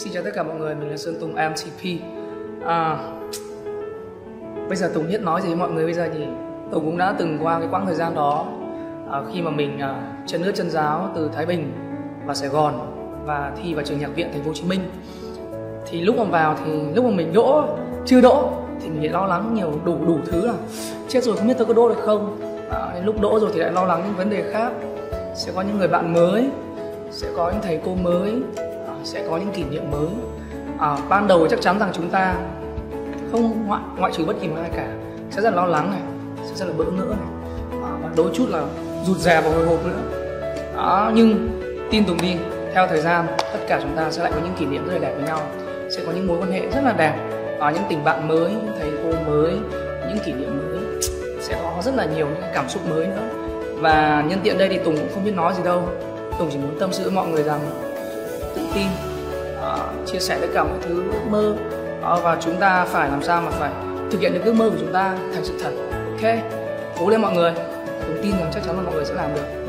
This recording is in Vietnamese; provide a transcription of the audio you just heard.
Xin chào tất cả mọi người, mình là Sơn Tùng MTP. Bây giờ Tùng biết nói gì với mọi người bây giờ nhỉ? Tùng cũng đã từng qua cái quãng thời gian đó khi mà mình chân ướt chân ráo từ Thái Bình vào Sài Gòn và thi vào trường Nhạc viện Thành phố Hồ Chí Minh. Thì lúc mà vào thì lúc mà mình chưa đỗ thì mình lại lo lắng nhiều đủ thứ là chết rồi không biết tôi có đỗ được không. Lúc đỗ rồi thì lại lo lắng những vấn đề khác, sẽ có những người bạn mới, sẽ có những thầy cô mới, sẽ có những kỷ niệm mới. Ban đầu chắc chắn rằng chúng ta không ngoại trừ bất kỳ một ai cả sẽ rất là lo lắng này, sẽ rất là bỡ ngỡ này, và đôi chút là rụt rè và hồi hộp nữa. Nhưng tin Tùng đi, theo thời gian tất cả chúng ta sẽ lại có những kỷ niệm rất là đẹp với nhau, sẽ có những mối quan hệ rất là đẹp, những tình bạn mới, những thầy cô mới, những kỷ niệm mới, sẽ có rất là nhiều những cảm xúc mới nữa. Và nhân tiện đây thì Tùng cũng không biết nói gì đâu, Tùng chỉ muốn tâm sự với mọi người rằng tự tin, chia sẻ tất cả mọi thứ ước mơ, và chúng ta phải làm sao mà phải thực hiện được ước mơ của chúng ta thành sự thật. Ok, cố lên mọi người, Tùng tin rằng chắc chắn là mọi người sẽ làm được.